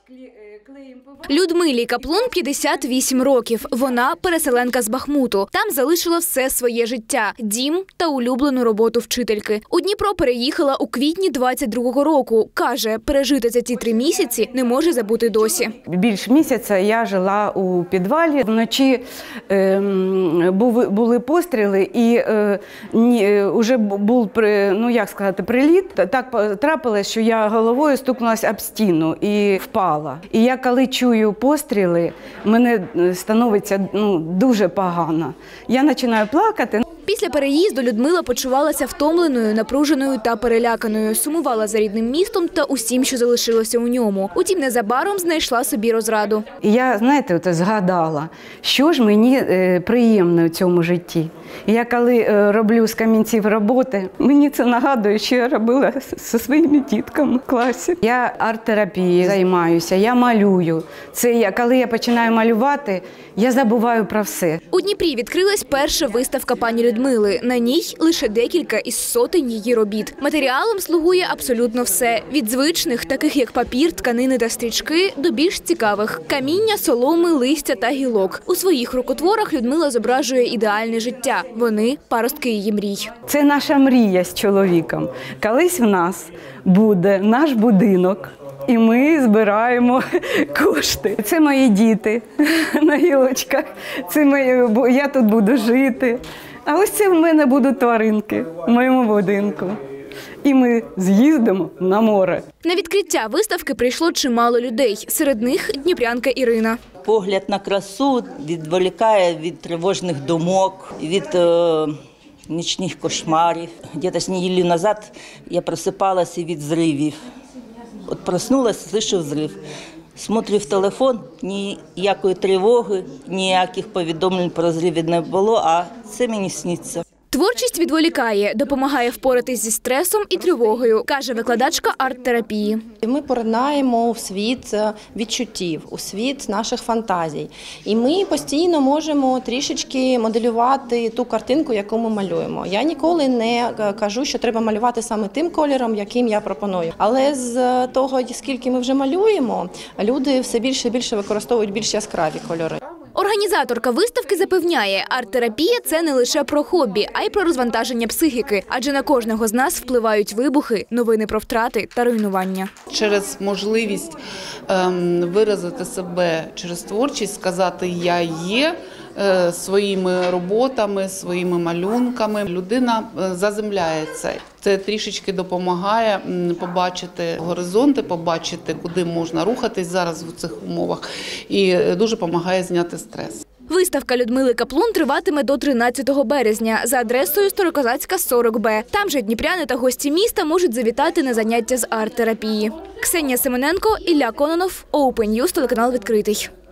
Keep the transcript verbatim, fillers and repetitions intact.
Людмилі Каплун п'ятдесят вісім років. Вона переселенка з Бахмуту. Там залишила все своє життя – дім та улюблену роботу вчительки. У Дніпро переїхала у квітні двадцять другого року. Каже, пережити за ці три місяці не може забути досі. Більш місяця я жила у підвалі. Вночі е, були постріли і е, вже був, ну як сказати, приліт. Так трапилось, що я головою стукнулася об стіну і впала. І я коли чую постріли, мене становиться ну, дуже погано. Я починаю плакати. Після переїзду Людмила почувалася втомленою, напруженою та переляканою. Сумувала за рідним містом та усім, що залишилося у ньому. Утім, незабаром знайшла собі розраду. І я, знаєте, от згадала, що ж мені е, приємно в цьому житті. І я коли е, роблю з камінців роботи, мені це нагадує, що я робила зі своїми дітками в класі. Я арт-терапією займаюся, я малюю. Це я, коли я починаю малювати, я забуваю про все. У Дніпрі відкрилась перша виставка пані Людмили. На ній лише декілька із сотень її робіт. Матеріалом слугує абсолютно все. Від звичних, таких як папір, тканини та стрічки, до більш цікавих – каміння, соломи, листя та гілок. У своїх рукотворах Людмила зображує ідеальне життя. Вони – паростки її мрій. Це наша мрія з чоловіком. Колись в нас буде наш будинок. І ми збираємо кошти. Це мої діти на гілочках, це мої, я тут буду жити. А ось це в мене будуть тваринки в моєму будинку. І ми з'їздимо на море. На відкриття виставки прийшло чимало людей. Серед них дніпрянка Ірина. Погляд на красу відволікає від тривожних думок, від е, нічних кошмарів. Десь неділю назад я просипалася від зривів. От проснулась, слышу взрив. Смотрю в телефон, ніякої тривоги, ніяких повідомлень про зриви не було, а це мені сниться. Творчість відволікає, допомагає впоратись зі стресом і тривогою, каже викладачка арт-терапії. Ми поринаємо у світ відчуттів, у світ наших фантазій. І ми постійно можемо трішечки моделювати ту картинку, яку ми малюємо. Я ніколи не кажу, що треба малювати саме тим кольором, яким я пропоную. Але з того, скільки ми вже малюємо, люди все більше і більше використовують більш яскраві кольори. Організаторка виставки запевняє, арт-терапія – це не лише про хобі, а й про розвантаження психіки. Адже на кожного з нас впливають вибухи, новини про втрати та руйнування. Через можливість ем, виразити себе через творчість, сказати «я є», е, своїми роботами, своїми малюнками, людина заземляється. Це трішечки допомагає побачити горизонти, побачити, куди можна рухатись зараз в цих умовах, і дуже допомагає зняти стрес. Виставка Людмили Каплун триватиме до тринадцятого березня за адресою Старокозацька, сорок Б. Там же дніпряни та гості міста можуть завітати на заняття з арт-терапії. Ксенія Семененко, Ілля Кононов, Open News, телеканал «Відкритий».